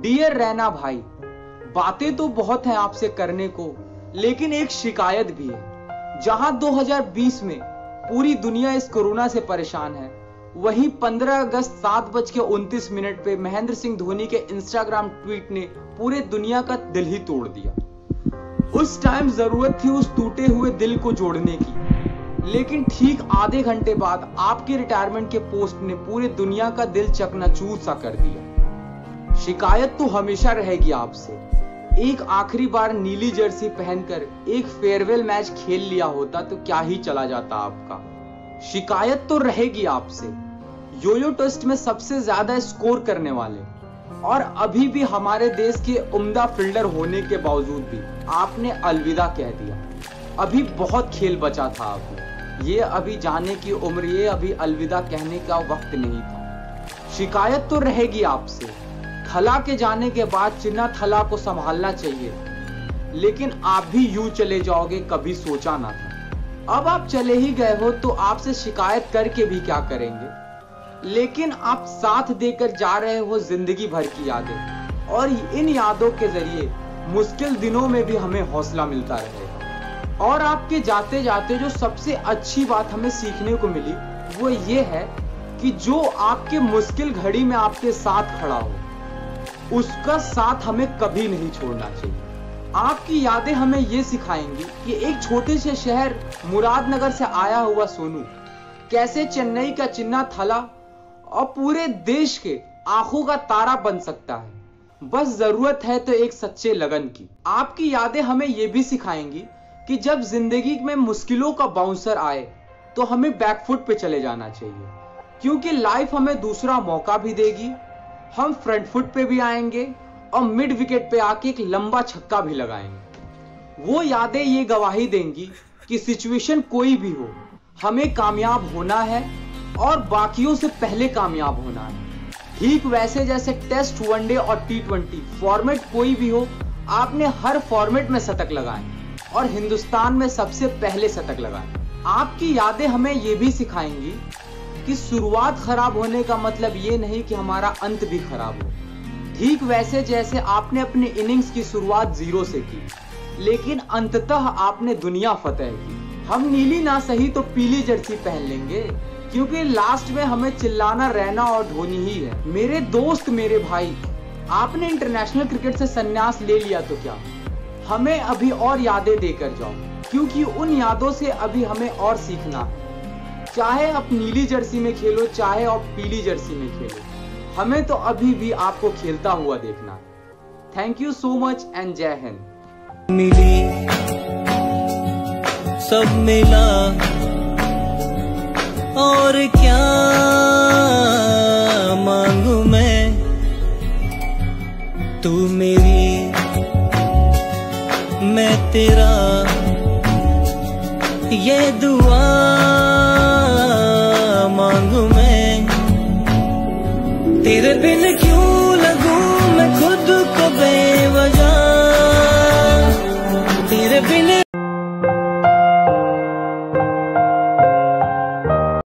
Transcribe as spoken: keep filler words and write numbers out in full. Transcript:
Dear Raina भाई, बातें तो बहुत हैं आपसे करने को, लेकिन एक शिकायत भी है। जहां दो हज़ार बीस में पूरी दुनिया इस कोरोना से परेशान है, वहीं पंद्रह अगस्त सात बज के उनतीस मिनट पे महेंद्र सिंह धोनी के इंस्टाग्राम ट्वीट ने पूरे दुनिया का दिल ही तोड़ दिया। उस टाइम जरूरत थी उस टूटे हुए दिल को जोड़ने की, लेकिन ठीक आधे घंटे बाद आपके रिटायरमेंट के पोस्ट ने पूरे दुनिया का दिल चकनाचूर सा कर दिया। शिकायत तो हमेशा रहेगी आपसे, एक आखिरी बार नीली जर्सी पहनकर एक फेयरवेल मैच खेल लिया होता तो क्या ही चला जाता आपका। शिकायत तो रहेगी आपसे, योयो टेस्ट में सबसे ज्यादा स्कोर करने वाले और अभी भी हमारे देश के उम्दा फील्डर होने के बावजूद भी आपने अलविदा कह दिया। अभी बहुत खेल बचा था आपको, ये अभी जाने की उम्र, ये अभी अलविदा कहने का वक्त नहीं था। शिकायत तो रहेगी आपसे, थला के जाने के बाद चिन्ना थला को संभालना चाहिए, लेकिन आप भी यूं चले जाओगे कभी सोचा ना था। अब आप चले ही गए हो तो आपसे शिकायत करके भी क्या करेंगे, लेकिन आप साथ देकर जा रहे हो जिंदगी भर की यादें, और इन यादों के जरिए मुश्किल दिनों में भी हमें हौसला मिलता रहेगा। और आपके जाते जाते जो सबसे अच्छी बात हमें सीखने को मिली वो ये है कि जो आपके मुश्किल घड़ी में आपके साथ खड़ा हो, उसका साथ हमें कभी नहीं छोड़ना चाहिए। आपकी यादें हमें यह सिखाएंगी कि एक छोटे से शहर मुरादनगर से आया हुआ सोनू कैसे चेन्नई का चिन्ना थला और पूरे देश के आंखों का तारा बन सकता है। बस जरूरत है तो एक सच्चे लगन की। आपकी यादें हमें यह भी सिखाएंगी कि जब जिंदगी में मुश्किलों का बाउंसर आए तो हमें बैकफुट पे चले जाना चाहिए, क्योंकि लाइफ हमें दूसरा मौका भी देगी। हम फ्रंट फुट पे भी आएंगे और मिड विकेट पे आके एक लंबा छक्का भी लगाएंगे। वो यादें ये गवाही देंगी कि सिचुएशन कोई भी हो, हमें कामयाब होना है और बाकियों से पहले कामयाब होना है। ठीक वैसे जैसे टेस्ट, वनडे और टी ट्वेंटी फॉर्मेट कोई भी हो, आपने हर फॉर्मेट में शतक लगाए और हिंदुस्तान में सबसे पहले शतक लगाए। आपकी यादें हमें ये भी सिखाएंगी कि शुरुआत खराब होने का मतलब ये नहीं कि हमारा अंत भी खराब हो। ठीक वैसे जैसे आपने अपनी इनिंग्स की शुरुआत जीरो से की, लेकिन अंततः आपने दुनिया फतेह की। हम नीली ना सही तो पीली जर्सी पहन लेंगे, क्योंकि लास्ट में हमें चिल्लाना रैना और धोनी ही है। मेरे दोस्त, मेरे भाई, आपने इंटरनेशनल क्रिकेट से संन्यास ले लिया तो क्या, हमें अभी और यादें देकर जाओ, क्योंकि उन यादों से अभी हमें और सीखना है। चाहे आप नीली जर्सी में खेलो, चाहे आप पीली जर्सी में खेलो, हमें तो अभी भी आपको खेलता हुआ देखना है। Thank you so much and जय हिंद। मिली सब मिला और क्या मांगू मैं, तू मेरी मैं तेरा, ये दुआ मांगू मैं। तेरे बिन क्यों लगूं मैं खुद को बे